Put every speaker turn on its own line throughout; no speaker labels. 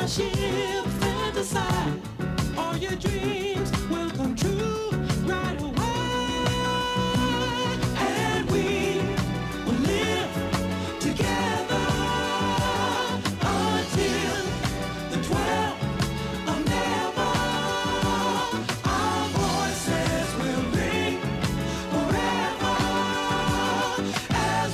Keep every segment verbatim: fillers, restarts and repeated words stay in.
ship, fantasize. All your dreams will come true right away. And we will live together until the twelfth of never. Our voices will ring forever as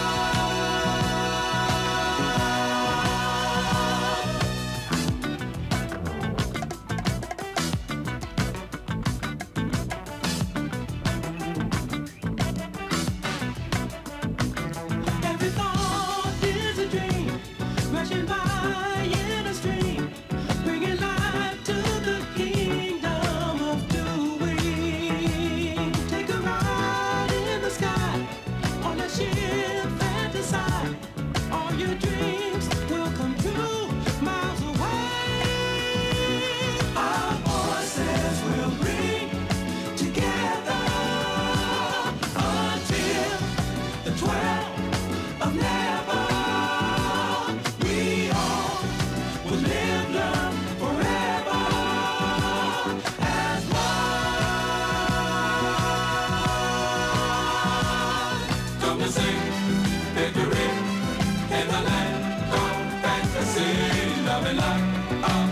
every thought is a dream, rushing by in a stream, bringing life to the kingdom of doing. Take a ride in the sky, on a ship, fantasize. All your dreams will come true miles away. Our voices will ring together until the twelfth of never. We all will live, learn forever as one. Come to sing victory in the land of fantasy, loving life.